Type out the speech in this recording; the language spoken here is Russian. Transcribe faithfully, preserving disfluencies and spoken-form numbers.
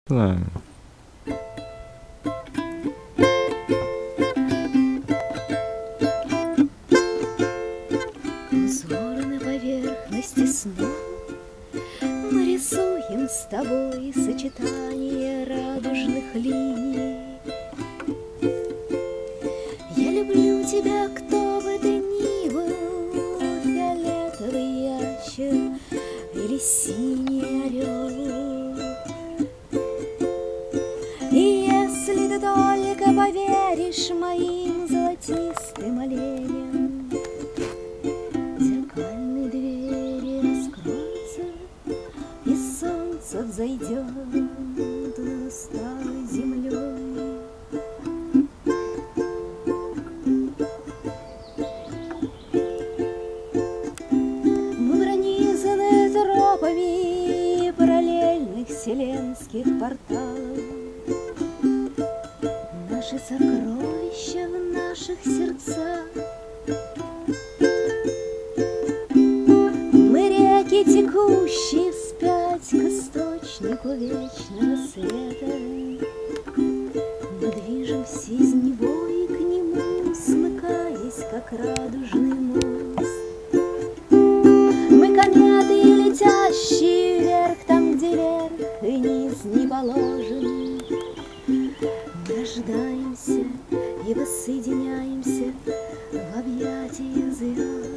Знаю. Узоры на поверхности сна мы рисуем с тобой сочетание радужных линий. Я люблю тебя, кто бы ты ни был, фиолетовый ящер или синий орел. И если ты только поверишь моим золотистым оленям, зеркальные двери раскроются, и солнце взойдет над старой землей. Мы пронизаны тропами параллельных вселенских порталов. Наши сокровища в наших сердцах. Мы реки, текущие вспять к источнику вечного света. Мы движемся из него и к нему, смыкаясь, как радужный мост. Мы кометы, летящие вверх, там, где верх и низ не положен. Мы рождаемся и воссоединяемся в объятиях звезд.